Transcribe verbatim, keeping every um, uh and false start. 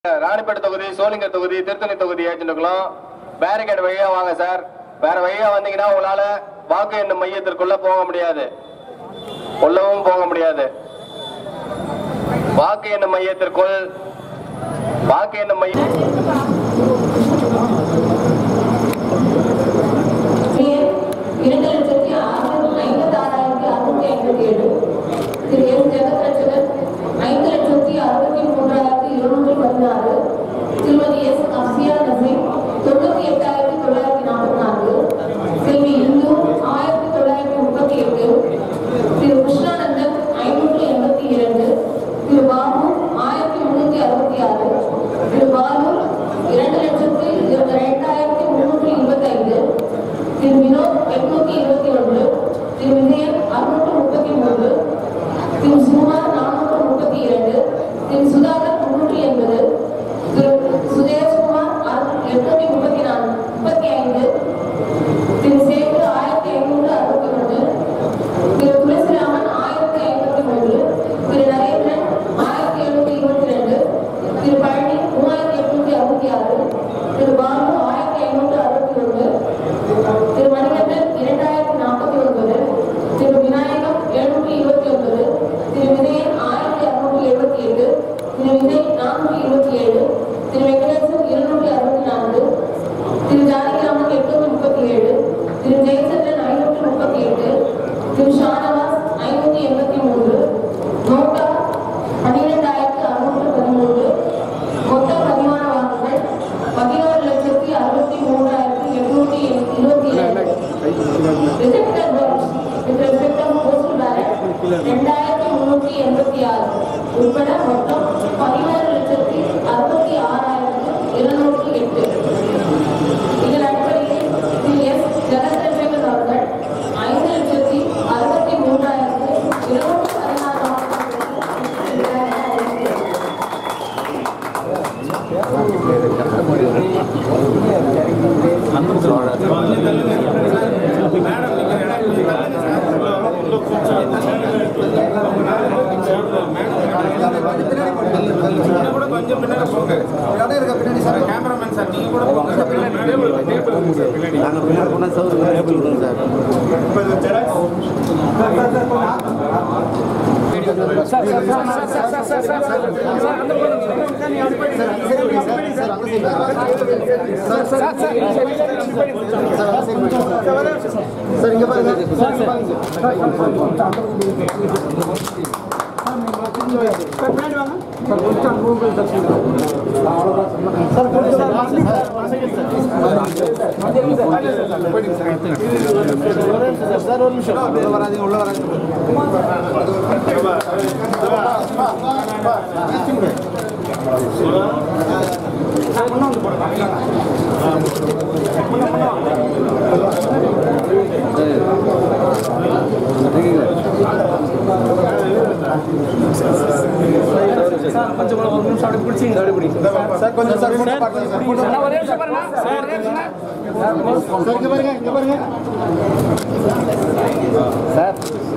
ராணிப்பேட்டை தொகுதி, சோளிங்கர் தொகுதி, திருத்தணி தொகுதி ஏஜென்ட்டுகளும் பேரிகேட் வழியா வாங்க சார். வேற வழியா வந்தீங்கன்னா உங்களால வாக்கு எண்ணும் மையத்திற்குள்ள போக முடியாது, உள்ளவும் போக முடியாது. வாக்கு எண்ணும் மையத்திற்குள் வாக்கு எண்ணும் மையம் இரண்டு லட்சத்தி ஐம்பத்தி ஆறாயிரத்தி அறுநூத்தி ஐம்பத்தி ஏழு திரு எஸ் ஜெகத்ரட்சகன் ஐந்து லட்சத்தி அறுபத்தி மூன்றாயிரத்தி இருநூற்றி பதினாறு திருமதி எஸ் அப்சியா நசீம் தொண்ணூத்தி எட்டாயிரத்தி தொள்ளாயிரத்தி நாற்பத்தி நான்கு செல்வி இந்து ஆயிரத்தி தொள்ளாயிரத்தி முப்பத்தி எட்டு திரு கிருஷ்ணானந்தன் ஐநூற்றி எண்பத்தி இரண்டு திரு பாபு ஆயிரத்தி முன்னூத்தி அறுபத்தி ஆறு திரு பாலு இரண்டு லட்சத்தி இரண்டாயிரத்தி முன்னூற்றி இருபத்தி ஐந்து திரு வினோத் எட்நூத்தி இருபத்தி ஒன்று திரு விஜயன் அறுநூற்று முப்பத்தி மூன்று திரு சுகுமார் நானூற்று முப்பத்தி இரண்டு திரு சுதாகர் முன்னூற்றி எண்பது திரு சுதேஷ்குமார் எட்நூத்தி முப்பத்தி நான்கு முப்பத்தி ஐந்து திரு சேகர் ஆயிரத்தி ஐநூற்று அறுபத்தி ஒன்று திரு துளசிராமன் ஆயிரத்தி ஐம்பத்தி மூன்று திரு நரேந்திரன் ஆயிரத்தி எழுநூத்தி இருபத்தி ரெண்டு திரு பழனி மூவாயிரத்தி எட்நூத்தி அறுபத்தி ஆறு திரு பாபு ஆயிரத்தி ஐநூற்று அறுபத்தி ஒன்று திரு மணிகண்டன் இரண்டாயிரத்தி நாற்பத்தி ஒன்பது திரு விநாயகம் எழுநூற்றி இருபத்தி ஒன்பது திரு விஜயன் ஆயிரத்தி அறுநூற்றி எழுபத்தி எட்டு திரு விஜய் நானூற்றி இருபத்தி ஏழு திரு வெங்கடேசன் இருநூற்றி அறுபத்தி நான்கு திரு ஜானகிராமன் எட்நூற்றி முப்பத்தி ஏழு திரு ஜெயச்சந்திரன் ஐநூற்றி முப்பத்தி எட்டு திரு ஷானவாஸ் ஐநூற்றி எண்பத்தி மூன்று நோட்டா பன்னிரெண்டாயிரத்தி அறுநூற்று பதிமூன்று மொத்த பதிவான வாக்குகள் பதினோரு லட்சத்தி அறுபத்தி மூன்றாயிரத்தி எட்நூற்றி இருபத்தி ஏழு rejected votes with respect of postal ballot இரண்டாயிரத்தி முன்னூற்றி எண்பத்தி ஆறு உட்பட மொத்தம் பதினோரு லட்சத்தி அறுபத்தி ஆறாயிரத்தி இருநூற்றி எட்டு. இதன் அடிப்படையில் திரு எஸ் ஜெகத்ரட்சகன் அவர்கள் ஐந்து லட்சத்தி அறுபத்தி மூன்றாயிரத்தி இருநூற்றி பதினாறு கேமராமேன் சார் நீங்க கூட நாங்க பின்னாடி போனா சார் டேபிள் விடுங்க sir. Sir sir sir sir sir sir அந்த சார் சார் சார் இங்க பாருங்க சார் சார் பின்னாடி வாங்க சார் கொஞ்சம் கூகுள் டச் அவ்வளவுதான் சார் கொஞ்சம் சார் சார் ஒரு நிமிஷம் உள்ள வராதீங்க உள்ள வராதீங்க கொஞ்சம் ஒரு நிமிஷம் அப்படி பிடிச்சிங்க அப்படி பிடிங்க சார் கொஞ்சம் சார் போட்டோ பார்க்கலாம் சார் போட்டோ ஒரே நிமிஷம் பாருங்க சார் ஒரே நிமிஷம் சார் இங்க பாருங்க இங்க பாருங்க சார்